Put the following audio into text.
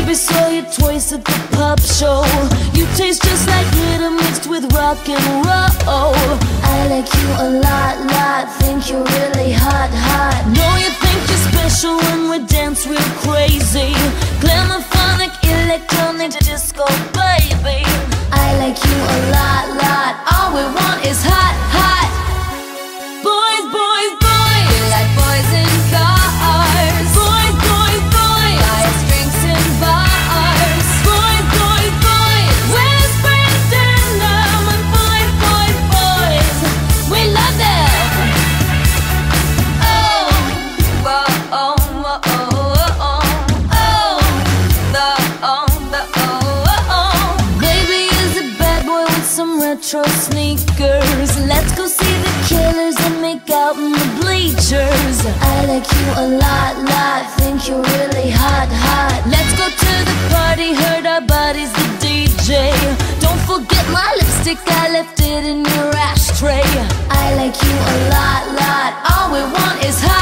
Baby, saw you twice at the pop show. You taste just like glitter mixed with rock and roll. I like you a lot, think you're really hot. Know you think you're special when we dance real crazy. Glamophonic, electronic, disco, baby. I like you a lot, all we want is hot. Boys, boys, boys, we like boys in cars. Boys, boys, boys, ice drinks in bars. Boys, boys, boys, whispering denim. And boys, boys, boys, we love them. Oh, whoa, oh, oh, oh, oh, oh. Baby is a bad boy with some retro sneakers. Let's go see the Killers and make out in the bleachers. I like you a lot, think you're really hot. Let's go to the party, heard our buddy's the DJ. Don't forget my lipstick, I left it in your ashtray. I like you a lot, all we want is hot.